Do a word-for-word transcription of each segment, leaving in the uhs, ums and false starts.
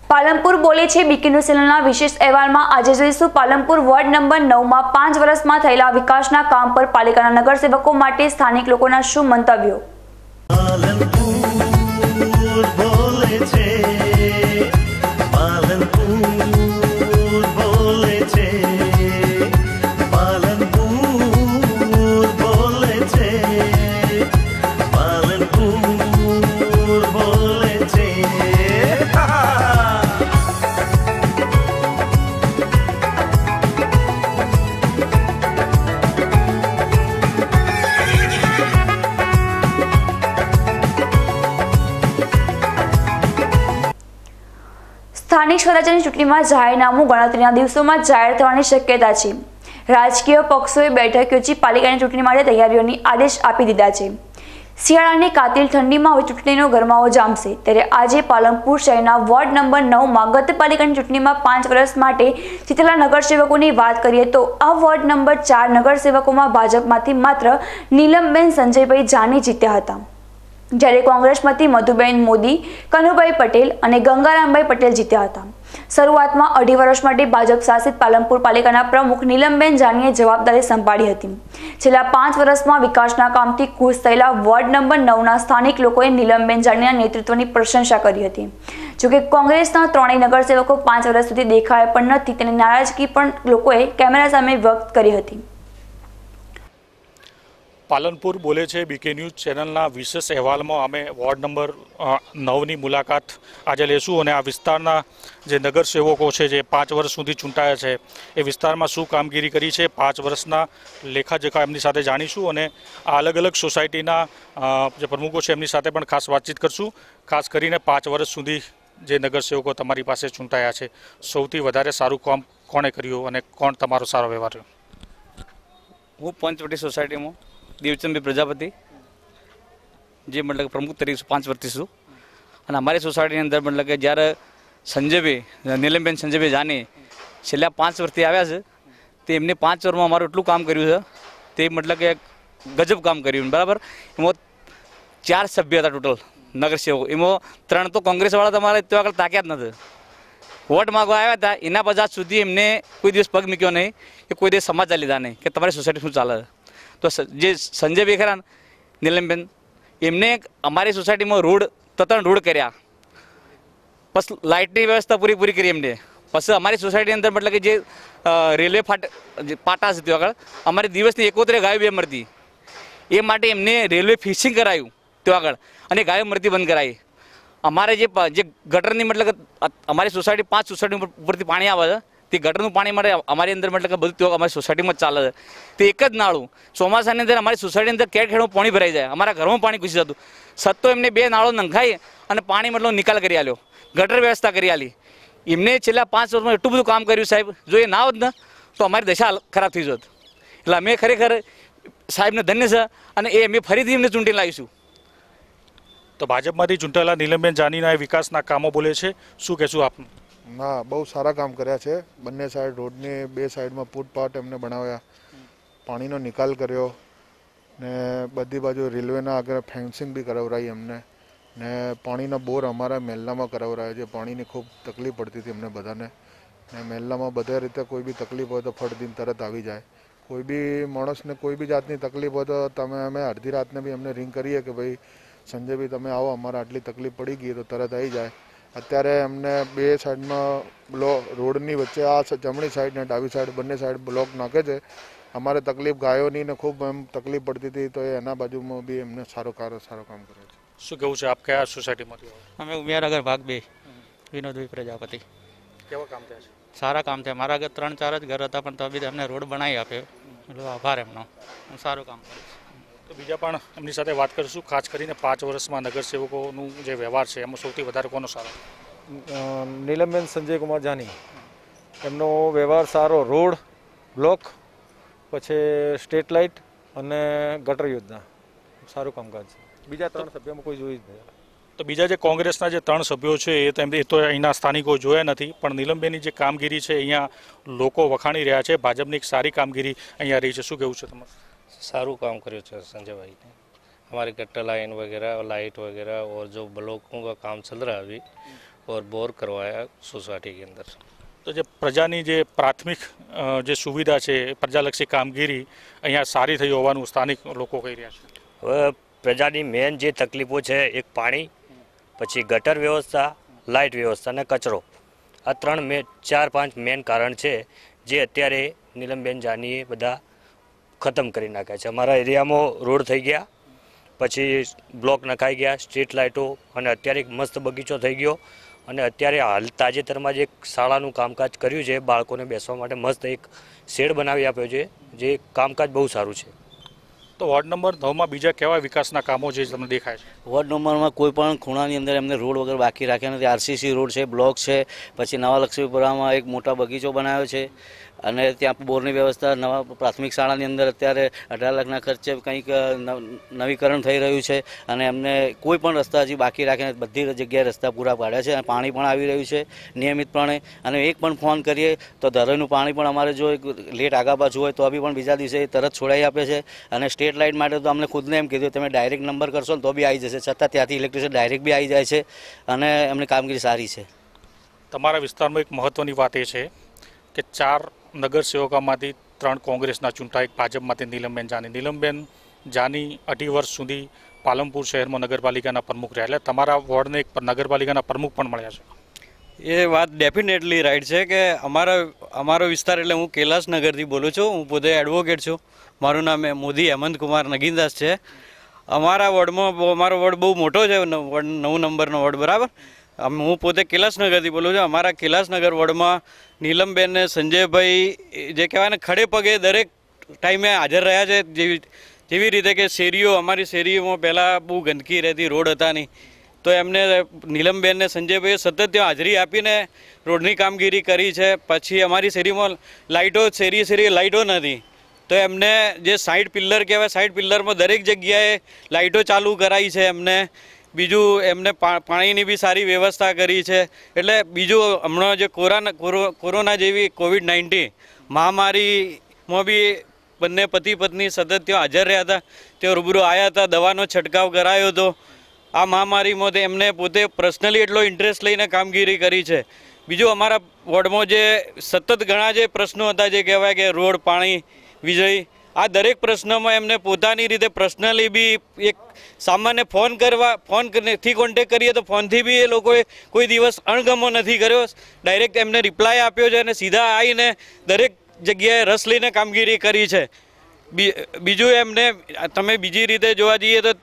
પાલનપુર બોલે છે બીકે ન્યૂઝ ચેનલના વિશેષ અહેવાલમાં આજે જોઈશું પાલનપુર વોર્ડ નંબર નવ માં પાંચ વર્ષમાં થયેલા વિકાસના કામ પર પાલિકાના નગરસેવકો માટે સ્થાનિક લોકોના શું મંતવ્યો। સ્થાનિક સ્વરાજ્યની ચૂંટણીમાં જાહેરનામું ગણતરીના દિવસોમાં જાહેર થવાની શક્યતા છે। રાજકીય પક્ષોએ બેઠક યોજી પાલિકાની ચૂંટણી માટે તૈયારીઓની આદેશ આપી દીધા છે। શિયાળાની કાતિલ ઠંડીમાં હવે ચૂંટણીનો ગરમાવો જામશે ત્યારે આજે પાલનપુર શહેરના વોર્ડ નંબર નવ માં ગત પાલિકાની ચૂંટણીમાં પાંચ વર્ષ માટે જીતેલા નગરસેવકોની વાત કરીએ તો આ વોર્ડ નંબર ચાર નગરસેવકોમાં ભાજપમાંથી માત્ર નીલમબેન સંજયભાઈ જાની જીત્યા હતા, જ્યારે કોંગ્રેસમાંથી મધુબેન મોદી, કનુભાઈ પટેલ અને ગંગારામભાઈ પટેલ જીત્યા હતા। શરૂઆતમાં અઢી વર્ષ માટે ભાજપ શાસિત પાલનપુર પાલિકાના પ્રમુખ નીલમબેન જાનીએ જવાબદારી સંભાળી હતી। છેલ્લા પાંચ વર્ષમાં વિકાસના કામથી ખુશ થયેલા વોર્ડ નંબર નવ ના સ્થાનિક લોકોએ નીલમબેન જાનીના નેતૃત્વની પ્રશંસા કરી હતી। જોકે કોંગ્રેસના ત્રણેય નગરસેવકો પાંચ વર્ષ સુધી દેખાયા પણ નથી તેની નારાજગી પણ લોકોએ કેમેરા સામે વ્યક્ત કરી હતી। પાલનપુર બોલે છે બીકે ન્યૂઝ ચેનલના વિશેષ અહેવાલમાં અમે વોર્ડ નંબર નવની મુલાકાત આજે લેશું અને આ વિસ્તારના જે નગરસેવકો છે જે પાંચ વર્ષ સુધી ચૂંટાયા છે એ વિસ્તારમાં શું કામગીરી કરી છે પાંચ વર્ષના લેખાજોખા એમની સાથે જાણીશું અને આ અલગ અલગ સોસાયટીના જે પ્રમુખો છે એમની સાથે પણ ખાસ વાતચીત કરશું। ખાસ કરીને પાંચ વર્ષ સુધી જે નગરસેવકો તમારી પાસે ચૂંટાયા છે સૌથી વધારે સારું કામ કોણે કર્યું અને કોણ તમારો સારો વ્યવહાર રહ્યો? હું પંચવટી સોસાયટીમાં દેવચંદભાઈ પ્રજાપતિ જે મતલબ પ્રમુખ તરીકે પાંચ વર્ષથી છું અને અમારી સોસાયટીની અંદર મતલબ કે જ્યારે સંજયભાઈ નીલમબેન સંજયભાઈ જાની છેલ્લા પાંચ વર્ષથી આવ્યા છે તે એમને પાંચ વર્ષમાં અમારું એટલું કામ કર્યું છે તે મતલબ કે ગજબ કામ કર્યું બરાબર। એમાં ચાર સભ્ય હતા ટોટલ નગરસેવકો, એમાં ત્રણ તો કોંગ્રેસવાળા તમારે તો આગળ તાક્યા જ નથી। વોટ માગવા આવ્યા હતા એના પચાસ સુધી એમને કોઈ દિવસ પગ મૂક્યો નહીં કે કોઈ દિવસ સમાચાર લીધા નહીં કે તમારી સોસાયટી શું ચાલે। તો જે સંજયભાઈ ખરા નીલમબેન એમને અમારી સોસાયટીમાં રોડ ત્રણ રોડ કર્યા, પછી લાઇટની વ્યવસ્થા પૂરી પૂરી કરી એમને। પછી અમારી સોસાયટીની અંદર મતલબ કે જે રેલવે ફાટ પાટા છે ત્યાં આગળ અમારી દિવસની એકોતેર ગાયો બે મરતી એ માટે એમને રેલવે ફિશિંગ કરાયું ત્યાં આગળ અને ગાયો મરતી બંધ કરાવી। અમારે જે જે ગટરની મતલબ અમારી સોસાયટી પાંચ સોસાયટી ઉપરથી પાણી આવે છે તે ગટરનું પાણી માટે અમારી અંદર મતલબ કે બધું તો અમારી સોસાયટીમાં જ ચાલે છે। તે એક જ નાળું ચોમાસાની અંદર અમારી સોસાયટીની અંદર કેર ખેડમાં પાણી ભરાઈ જાય, અમારા ઘરમાં પાણી ઘૂસી જતું છતાં એમને બે નાળો નંખાઈ અને પાણી મતલબ નિકાલ કરી આલ્યો, ગટર વ્યવસ્થા કરી આલી। એમને છેલ્લા પાંચ વર્ષમાં એટલું બધું કામ કર્યું સાહેબ, જો એ ના હોત ને તો અમારી દશા ખરાબ થઈ જત। એટલે અમે ખરેખર સાહેબને ધન્ય છે અને એ અમે ફરીથી એમને ચૂંટી લાવીશું। તો ભાજપમાંથી ચૂંટાયેલા નીલમબેન જાનીના વિકાસના કામો બોલે છે, શું કહેશું આપનું? હા, બહુ સારા કામ કર્યા છે। બંને સાઈડ રોડની બે સાઈડમાં ફૂટપાથ એમને બનાવ્યા, પાણીનો નિકાલ કર્યો ને બધી બાજુ રેલવેના આગળ ફેન્સિંગ બી કરાવરાઈ એમને ને પાણીના બોર અમારા મહેલામાં કરાવરાયા છે। પાણીની ખૂબ તકલીફ પડતી હતી એમને બધાને ને મહેલામાં બધા રીતે કોઈ બી તકલીફ હોય તો ફળદીન તરત આવી જાય। કોઈ બી માણસને કોઈ બી જાતની તકલીફ હોય તો તમે અમે અડધી રાતને બી એમને રિંગ કરીએ કે ભાઈ સંજયભાઈ તમે આવો, અમારે આટલી તકલીફ પડી ગઈ તો તરત આવી જાય। અત્યારે એમને બે સાઈડમાં બ્લોક રોડની વચ્ચે આ જમણી સાઈડ ને ડાબી સાઈડ બંને સાઈડ બ્લોક નાખે છે। અમારે તકલીફ ગાયોની ને ખૂબ એમ તકલીફ પડતી હતી તો એના બાજુમાં બી એમને સારો કાર સારો કામ કર્યો છે। શું કેવું છે આપ કયા સોસાયટીમાંથી? અમે ઉમિયાનગર ભાગ બે વિનોદભાઈ પ્રજાપતિ। કેવા કામ થયા છે? સારા કામ થયા, મારા ઘર ત્રણ ચાર જ ઘર હતા પણ તો બી અમને રોડ બનાવી આપ્યો, એટલે આભાર એમનો, સારું કામ કર્યું। તો બીજા પણ એમની સાથે વાત કરીશું, ખાસ કરીને પાંચ વર્ષમાં નગરસેવકોનું જે વ્યવહાર છે એમાં સૌથી વધારે કોનો સારો? નીલમબેન સંજય કુમાર જાની, એમનો વ્યવહાર સારો, રોડ બ્લોક પછી સ્ટ્રીટ લાઇટ અને ગટર યોજના સારું કામકાજ છે। બીજા ત્રણ સભ્યોમાં કોઈ જોઈ જ નહીં। તો બીજા જે કોંગ્રેસના જે ત્રણ સભ્યો છે એ તો એ તો અહીંના સ્થાનિકો જોયા નથી, પણ નીલમબેનની જે કામગીરી છે અહીંયા લોકો વખાણી રહ્યા છે, ભાજપની એક સારી કામગીરી અહીંયા રહી છે, શું કહેવું છે તમારું? सारू काम કર્યું છે संजय ने। हमारे गट्टर लाइन वगैरह और लाइट वगैरह और जो ब्लॉकों का काम चल रहा है अभी और बोर करवाया सोसाइटी के अंदर। તો જે પ્રજાની જે પ્રાથમિક અ, જે સુવિધા છે પ્રજાલક્ષી કામગીરી અહીંયા સારી થઈ હોવાનું સ્થાનિક લોકો કહી રહ્યા છે। હવે પ્રજાની મેન જે તકલીફો છે એક પાણી, પછી ગટર વ્યવસ્થા, લાઇટ વ્યવસ્થા અને કચરો, આ ત્રણ મે ચાર પાંચ મેન કારણ છે જે અત્યારે નીલમબેન જાનીએ બધા ખતમ કરી નાખ્યા છે। અમારા એરિયામાં રોડ થઈ ગયા, પછી બ્લોક નખાઈ ગયા, સ્ટ્રીટ લાઇટો, અને અત્યારે એક મસ્ત બગીચો થઈ ગયો, અને અત્યારે હાલ તાજેતરમાં જે એક શાળાનું કામકાજ કર્યું છે, બાળકોને બેસવા માટે મસ્ત એક શેડ બનાવી આપ્યો છે, જે કામકાજ બહુ સારું છે। તો વોર્ડ નંબર નવમાં બીજા કેવા વિકાસના કામો છે તમને દેખાય છે? વોર્ડ નંબરમાં કોઈ પણ ખૂણાની અંદર એમને રોડ વગર બાકી રાખ્યા નથી। આરસીસી રોડ છે, બ્લોક છે, પછી નવા લક્ષ્મીપુરામાં એક મોટા બગીચો બનાવ્યો છે, અને ત્યાં બોરની વ્યવસ્થા નવા પ્રાથમિક શાળાની અંદર અત્યારે અઢાર લાખના ખર્ચે કંઈક નવીકરણ થઈ રહ્યું છે, અને એમને કોઈ પણ રસ્તા હજી બાકી રાખીને બધી જગ્યાએ રસ્તા પૂરા પાડ્યા છે, અને પાણી પણ આવી રહ્યું છે નિયમિતપણે। અને એક પણ ફોન કરીએ તો ધરોઈનું પાણી પણ અમારે જો લેટ આગા પાછું હોય તો બી પણ બીજા દિવસે તરત છોડાઈ આપે છે। અને સ્ટ્રીટ લાઇટ માટે તો અમને ખુદને એમ કીધું તમે ડાયરેક્ટ નંબર કરશો ને તો બી આવી જશે, છતાં ત્યાંથી ઇલેક્ટ્રિસિટી ડાયરેક્ટ બી આવી જાય છે, અને એમની કામગીરી સારી છે। તમારા વિસ્તારમાં એક મહત્ત્વની વાત એ છે કે ચાર નગરસેવકોમાંથી ત્રણ કોંગ્રેસના ચૂંટાય, એક ભાજપમાંથી નીલમબેન જાની। નીલમબેન જાની અઢી વર્ષ સુધી પાલનપુર શહેરમાં નગરપાલિકાના પ્રમુખ રહ્યા, એટલે તમારા વોર્ડને એક નગરપાલિકાના પ્રમુખ પણ મળ્યા છે। એ વાત ડેફિનેટલી રાઈટ છે કે અમારા અમારો વિસ્તાર એટલે હું કૈલાસનગરથી બોલું છું, હું પોતે એડવોકેટ છું, મારું નામ મોદી હેમંત કુમાર નગીનદાસ છે। અમારા વોર્ડમાં અમારો વોર્ડ બહુ મોટો છે, વોર્ડ નવ નંબરનો વોર્ડ, બરાબર। હું પોતે કૈલાસનગરથી બોલું છું। અમારા કૈલાસનગર વોર્ડમાં નીલમબેન ને સંજયભાઈ જે કહેવાય ને ખડે પગે દરેક ટાઈમે હાજર રહ્યા છે। જેવી જેવી રીતે કે શેરીઓ, અમારી શેરીઓમાં પહેલાં બહુ ગંદકી રહેતી, રોડ હતા નહીં, તો એમને નીલમબેન ને સંજયભાઈએ સતત ત્યાં હાજરી આપીને રોડની કામગીરી કરી છે। પછી અમારી શેરીમાં લાઇટો, શેરી શેરી લાઇટો નથી, તો એમને જે સાઈડ પિલ્લર કહેવાય, સાઈડ પિલ્લરમાં દરેક જગ્યાએ લાઇટો ચાલુ કરાવી છે એમને। બીજું એમને પાણીની બી સારી વ્યવસ્થા કરી છે। એટલે બીજું હમણાં જે કોરોના કોરોના જેવી કોવિડ નાઇન્ટીન મહામારીમાં બી બંને પતિ પત્ની સતત ત્યાં હાજર રહ્યા હતા, તેઓ રૂબરૂ આવ્યા હતા, દવાનો છંટકાવ કરાયો હતો। આ મહામારીમાં એમને પોતે પર્સનલી એટલો ઇન્ટરેસ્ટ લઈને કામગીરી કરી છે। બીજું અમારા વોર્ડમાં જે સતત ઘણા જે પ્રશ્નો હતા, જે કહેવાય કે રોડ, પાણી, વીજળી, આ દરેક પ્રશ્નમાં એમને પોતાની રીતે પર્સનલી બી એક સામાન્ય ફોન કરવા ફોનથી કોન્ટેક કરીએ તો ફોનથી બી એ લોકોએ કોઈ દિવસ અણગમો નથી કર્યો, ડાયરેક્ટ એમને રિપ્લાય આપ્યો છે, અને સીધા આવીને દરેક જગ્યાએ રસ લઈને કામગીરી કરી છે। બીજું એમને તમે બીજી રીતે જોવા જઈએ તો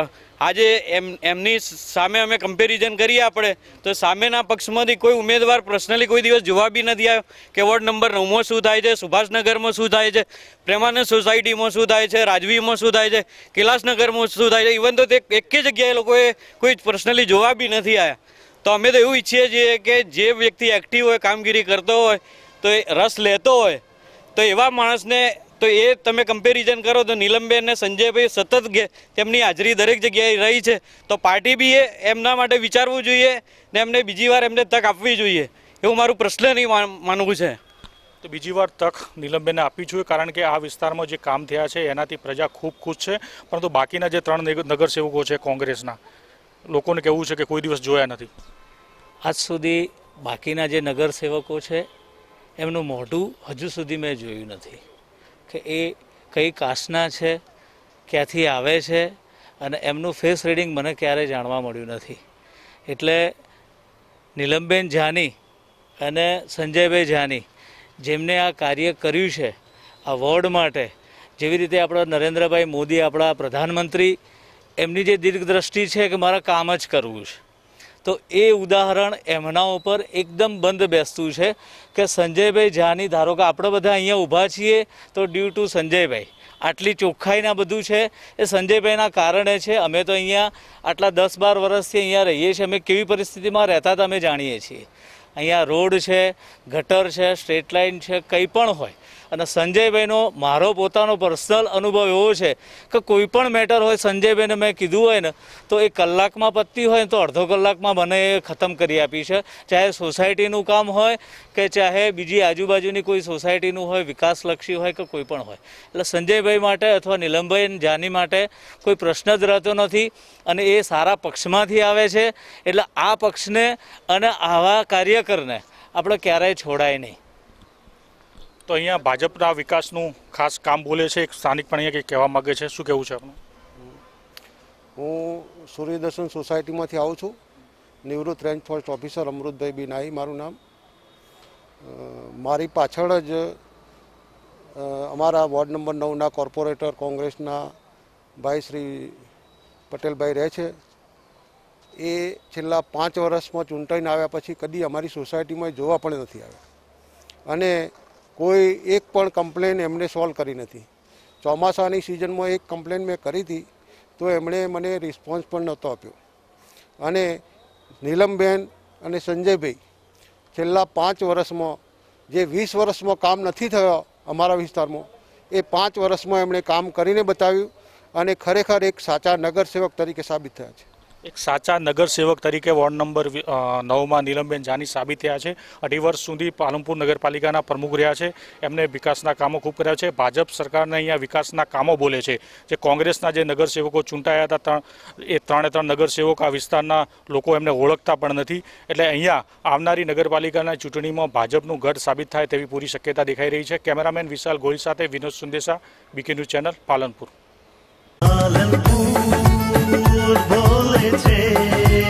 આજે એમ એમની સામે અમે કમ્પેરિઝન કરીએ આપણે તો સામેના પક્ષમાંથી કોઈ ઉમેદવાર પર્સનલી કોઈ દિવસ જોવા બી નથી આવ્યો કે વોર્ડ નંબર નવમાં શું થાય છે, સુભાષનગરમાં શું થાય છે, પ્રેમાનંદ સોસાયટીમાં શું થાય છે, રાજવીમાં શું થાય છે, કૈલાસનગરમાં શું થાય છે, ઇવન તો તે એક જગ્યાએ લોકોએ કોઈ પર્સનલી જોવા બી નથી આવ્યા। તો અમે તો એવું ઈચ્છીએ છીએ કે જે વ્યક્તિ એક્ટિવ હોય, કામગીરી કરતો હોય, તો એ રસ લેતો હોય, તો એવા માણસને તો એ તમે કમ્પેરિઝન કરો તો નીલમબેન ને સંજયભાઈ સતત તેમની હાજરી દરેક જગ્યાએ રહી છે, તો પાર્ટી બી એ એમના માટે વિચારવું જોઈએ ને એમને બીજી વાર એમને તક આપવી જોઈએ, એવું મારું પર્સનલી માનવું છે। તો બીજી વાર તક નીલમબેનને આપવી જોઈએ, કારણ કે આ વિસ્તારમાં જે કામ થયા છે એનાથી પ્રજા ખૂબ ખુશ છે, પરંતુ બાકીના જે ત્રણ નગરસેવકો છે કોંગ્રેસના, લોકોને કહેવું છે કે કોઈ દિવસ જોયા નથી। આજ સુધી બાકીના જે નગરસેવકો છે એમનું મોઢું હજુ સુધી મેં જોયું નથી કે એ કઈ કાસ્ટના છે, ક્યાંથી આવે છે, અને એમનું ફેસ રીડિંગ મને ક્યારેય જાણવા મળ્યું નથી। એટલે નીલમબેન જાની અને સંજયભાઈ જાની જેમને આ કાર્ય કર્યું છે આ વોર્ડ માટે, જેવી રીતે આપણા નરેન્દ્રભાઈ મોદી આપણા પ્રધાનમંત્રી, એમની જે દીર્ઘદ્રષ્ટિ છે કે મારે કામ જ કરવું છે, તો એ ઉદાહરણ એમના ઉપર એકદમ બંધ બેસતું છે કે સંજયભાઈ જાની, ધારો કે આપણે બધા અહીંયા ઊભા છીએ તો ડ્યુ ટુ સંજયભાઈ, આટલી ચોખ્ખાઈના બધું છે એ સંજયભાઈના કારણે છે। અમે તો અહીંયા આટલા દસ બાર વર્ષથી અહીંયા રહીએ છીએ, અમે કેવી પરિસ્થિતિમાં રહેતા હતા અમે જાણીએ છીએ। અહીંયા રોડ છે, ગટર છે, સ્ટ્રીટ લાઇન છે, કંઈ પણ હોય, અને સંજયભાઈનો મારો પોતાનો પર્સનલ અનુભવ એવો છે કે કોઈ પણ મેટર હોય સંજયભાઈને મેં કીધું હોય ને તો એ કલાકમાં પતતી હોય ને તો અડધો કલાકમાં મને એ ખતમ કરી આપી છે, ચાહે સોસાયટીનું કામ હોય કે ચાહે બીજી આજુબાજુની કોઈ સોસાયટીનું હોય, વિકાસલક્ષી હોય કે કોઈ પણ હોય. એટલે સંજયભાઈ માટે અથવા નીલમભાઈ જાની માટે કોઈ પ્રશ્ન જ રહેતો નથી અને એ સારા પક્ષમાંથી આવે છે. એટલે આ પક્ષને અને આવા કાર્યકરને આપણે ક્યારેય છોડાય નહીં. તો અહીંયા ભાજપના વિકાસનું ખાસ કામ બોલે છે, એક સ્થાનિક પણ અહીંયા કંઈક કહેવા માગે છે, શું કહેવું છે આપનું? હું સૂર્યદર્શન સોસાયટીમાંથી આવું છું. નિવૃત્ત range forest officer Amrutbhai B Nai મારું નામ. મારી પાછળ જ અમારા વોર્ડ નંબર નવના કોર્પોરેટર કોંગ્રેસના ભાઈ શ્રી પટેલભાઈ રહે છે. એ છેલ્લા પાંચ વર્ષમાં ચૂંટાઈને આવ્યા પછી કદી અમારી સોસાયટીમાં જોવા પણ નથી આવ્યા અને કોઈ એક પણ કમ્પ્લેન એમણે સોલ્વ કરી નથી. ચોમાસાની સિઝનમાં એક કમ્પ્લેન મેં કરી હતી તો એમણે મને રિસ્પોન્સ પણ નહોતો આપ્યો. અને નીલમબેન અને સંજયભાઈ છેલ્લા પાંચ વર્ષમાં જે વીસ વર્ષમાં કામ નથી થયો અમારા વિસ્તારમાં એ પાંચ વર્ષમાં એમણે કામ કરીને બતાવ્યું અને ખરેખર એક સાચા નગરસેવક તરીકે સાબિત થયા છે. એક સાચા નગરસેવક તરીકે વોર્ડ નંબર નવમાં નીલમબેન જાની સાબિત થયા છે. અઢી વર્ષ સુધી પાલનપુર નગરપાલિકાના પ્રમુખ રહ્યા છે. એમને વિકાસના કામો ખૂબ કર્યા છે. ભાજપ સરકારને અહીંયા વિકાસના કામો બોલે છે. જે કોંગ્રેસના જે નગરસેવકો ચૂંટાયા હતા ત્રણ એ ત્રણે ત્રણ નગરસેવક આ વિસ્તારના લોકો એમને ઓળખતા પણ નથી. એટલે અહીંયા આવનારી નગરપાલિકાના ચૂંટણીમાં ભાજપનું ગઢ સાબિત થાય તેવી પૂરી શક્યતા દેખાઈ રહી છે. કેમેરામેન વિશાલ ગોહિલ સાથે Vinod Sundesa, BK news channel, Palanpur. બોલે છે.